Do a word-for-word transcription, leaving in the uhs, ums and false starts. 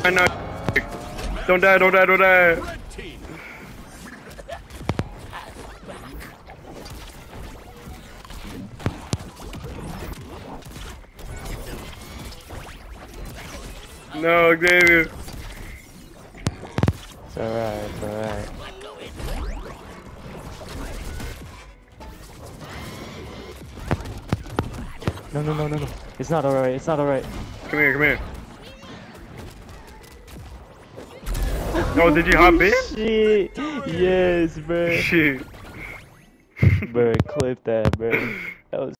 I know. Don't die, don't die, don't die. No, Xavier. It's alright, it's alright. No, no, no, no, no. It's not alright, it's not alright. Come here, come here. Oh, did you hop in? Shit. Yes, bro. Shit. Bro, clip that, bro. That was